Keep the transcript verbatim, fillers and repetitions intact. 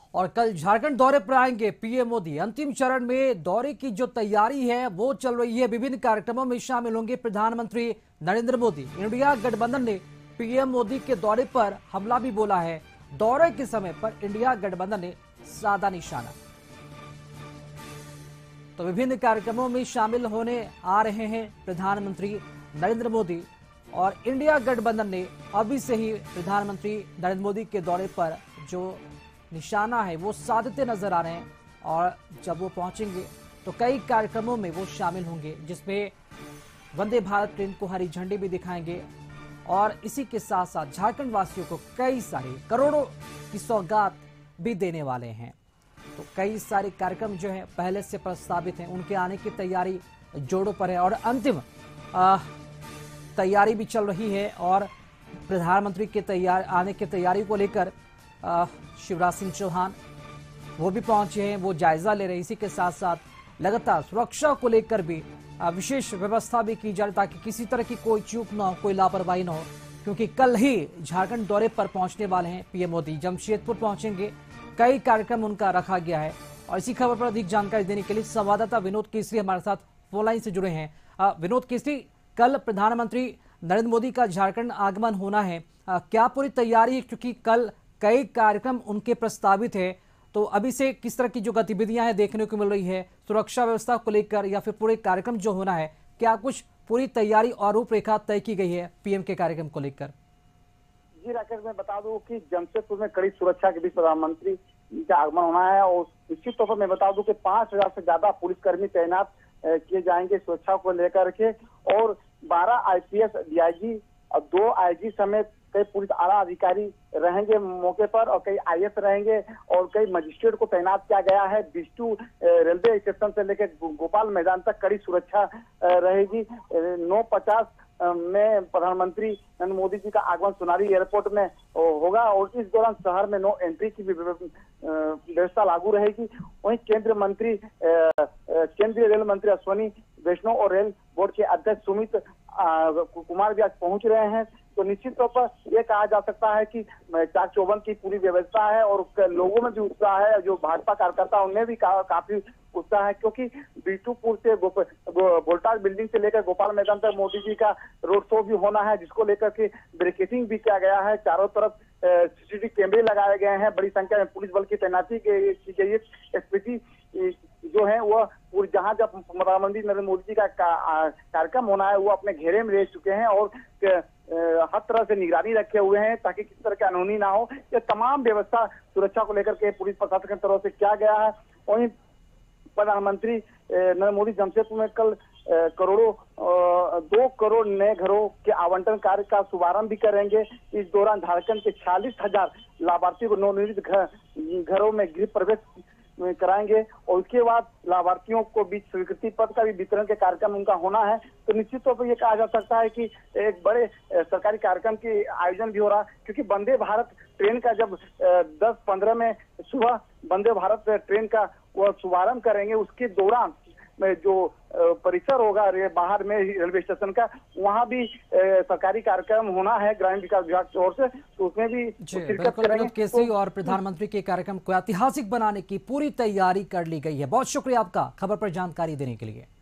और कल झारखंड दौरे पर आएंगे पीएम मोदी। अंतिम चरण में दौरे की जो तैयारी है वो चल रही है। विभिन्न कार्यक्रमों में शामिल होंगे प्रधानमंत्री नरेंद्र मोदी। इंडिया गठबंधन ने पीएम मोदी के दौरे पर हमला भी बोला है। दौरे के समय पर इंडिया गठबंधन ने साधा निशाना। तो विभिन्न कार्यक्रमों में शामिल होने आ रहे हैं प्रधानमंत्री नरेंद्र मोदी और इंडिया गठबंधन ने अभी से ही प्रधानमंत्री नरेंद्र मोदी के दौरे पर जो निशाना है वो साधते नजर आ रहे हैं। और जब वो पहुंचेंगे तो कई कार्यक्रमों में वो शामिल होंगे, जिसमें वंदे भारत ट्रेन को हरी झंडी भी दिखाएंगे और इसी के साथ साथ झारखंड वासियों को कई सारे करोड़ों की सौगात भी देने वाले हैं। तो कई सारे कार्यक्रम जो है पहले से प्रस्तावित हैं, उनके आने की तैयारी जोरों पर है और अंतिम तैयारी भी चल रही है। और प्रधानमंत्री के तैयार आने की तैयारी को लेकर शिवराज सिंह चौहान वो भी पहुंचे हैं, वो जायजा ले रहे हैं। इसी के साथ साथ लगातार सुरक्षा को लेकर भी विशेष व्यवस्था भी की जा रही ताकि किसी तरह की कोई चूक ना हो, कोई लापरवाही ना हो, क्योंकि कल ही झारखंड दौरे पर पहुंचने वाले हैं पीएम मोदी। जमशेदपुर पहुंचेंगे, कई कार्यक्रम उनका रखा गया है। और इसी खबर पर अधिक जानकारी देने के लिए संवाददाता विनोद केसरी हमारे साथ फोन लाइन से जुड़े हैं। विनोद केसरी, कल प्रधानमंत्री नरेंद्र मोदी का झारखंड आगमन होना है, आ, क्या पूरी तैयारी है? क्योंकि कल कई कार्यक्रम उनके प्रस्तावित है, तो अभी से किस तरह की जो गतिविधियां हैं देखने को मिल रही है सुरक्षा व्यवस्था को लेकर, या फिर पूरे कार्यक्रम जो होना है, क्या कुछ पूरी तैयारी और रूपरेखा तय की गई है पीएम के कार्यक्रम को लेकर? जी राकेश, मैं बता दूं कि जमशेदपुर में कड़ी सुरक्षा के बीच प्रधानमंत्री का आगमन होना है और निश्चित तौर पर मैं बता दूं कि पांच हजार से ज्यादा पुलिसकर्मी तैनात किए जाएंगे सुरक्षा को लेकर के। और बारह आईपीएस डीआईजी और दो आईजी समेत कई पुलिस आला अधिकारी रहेंगे मौके पर और कई आईएएस रहेंगे और कई मजिस्ट्रेट को तैनात किया गया है। बिस्टू रेलवे स्टेशन से लेकर गोपाल मैदान तक कड़ी सुरक्षा रहेगी। नौ पचास में प्रधानमंत्री नरेंद्र मोदी जी का आगमन सोनारी एयरपोर्ट में होगा और इस दौरान शहर में नो एंट्री की भी व्यवस्था लागू रहेगी। वहीं केंद्रीय मंत्री केंद्रीय रेल मंत्री अश्विनी वैष्णव और रेल बोर्ड के अध्यक्ष सुमित कुमार भी आज पहुंच रहे हैं। तो निश्चित तौर पर यह कहा जा सकता है कि चाक चौबंद की पूरी व्यवस्था है और लोगों में भी उत्साह है। जो भाजपा कार्यकर्ता उनमें भी का, काफी उत्साह है, क्योंकि बिट्टूपुर से वोल्टाज बिल्डिंग से लेकर गोपाल मैदान तक मोदी जी का रोड शो भी होना है, जिसको लेकर के ब्रिकेटिंग भी किया गया है। चारों तरफ सीसीटीवी कैमरे लगाए गए हैं, बड़ी संख्या में पुलिस बल की तैनाती की गई है। स्थिति जो है वह जहां जब प्रधानमंत्री नरेंद्र मोदी जी का कार्यक्रम होना है वो अपने घेरे में ले चुके हैं और हर तरह से निगरानी रखे हुए हैं ताकि किसी तरह की अनहोनी ना हो। ये तमाम व्यवस्था सुरक्षा को लेकर के पुलिस प्रशासन की तरफ से किया गया है। वहीं प्रधानमंत्री नरेंद्र मोदी जमशेदपुर में कल करोड़ों दो करोड़ नए घरों के आवंटन कार्य का शुभारंभ भी करेंगे। इस दौरान झारखंड के छियालीस हजार लाभार्थियों को नवनिर्मित घरों में गृह प्रवेश कराएंगे और उसके बाद लाभार्थियों को बीच स्वीकृति पत्र का भी वितरण के कार्यक्रम उनका होना है। तो निश्चित तौर पर यह कहा जा सकता है कि एक बड़े सरकारी कार्यक्रम के आयोजन भी हो रहा है, क्योंकि वंदे भारत ट्रेन का जब दस पंद्रह में सुबह वंदे भारत ट्रेन का वह शुभारंभ करेंगे, उसके दौरान में जो परिसर होगा बाहर में रेलवे स्टेशन का, वहां भी सरकारी कार्यक्रम होना है ग्रामीण विकास विभाग की ओर से, तो उसमें भी शिरकत करेंगे। केसरी तो, और प्रधानमंत्री के कार्यक्रम को ऐतिहासिक बनाने की पूरी तैयारी कर ली गई है। बहुत शुक्रिया आपका खबर पर जानकारी देने के लिए।